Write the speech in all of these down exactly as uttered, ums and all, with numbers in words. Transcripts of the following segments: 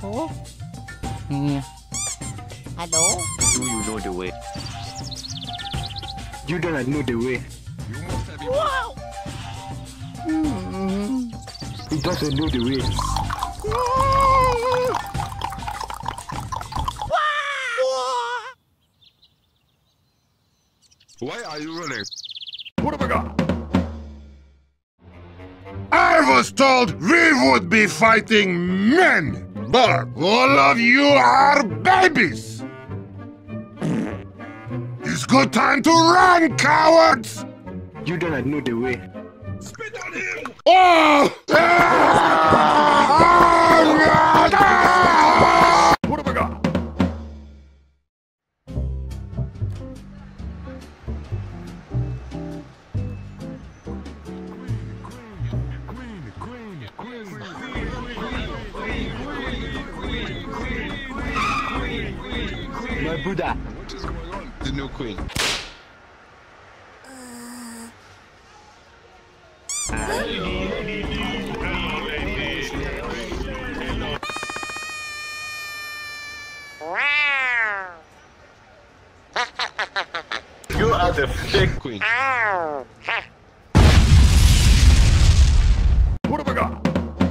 Oh? Yeah. Hello? Do you know the way? You don't know the way. You must have Wow! Hmm. He doesn't know the way. Why are you running? What have I got? I was told we would be fighting men, but all of you are babies. It's good time to run, cowards! You don't know the way. Spit on him! Oh! What have I got? My Buddha. What is going on? The new queen. You are the fake Queen. What have I got?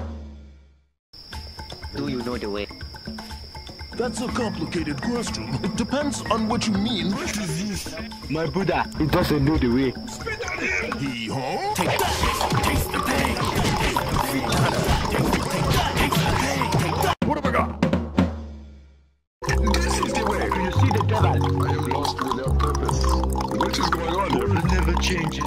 Do you know the way? That's a complicated question. It depends on what you mean. What is this? My Buddha. He doesn't know the way. Spit on him! Hee haw? Take that! Taste the pain! What have I got? This is the way. Do you see the devil? I am lost without purpose. What is going on? Devil never changes.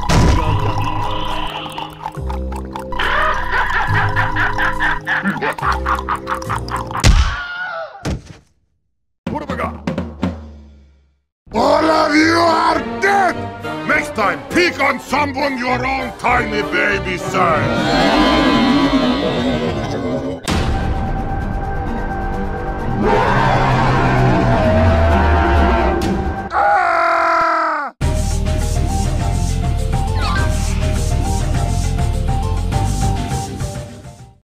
What have I got? All of you are dead! Next time, pick on someone your own tiny baby size.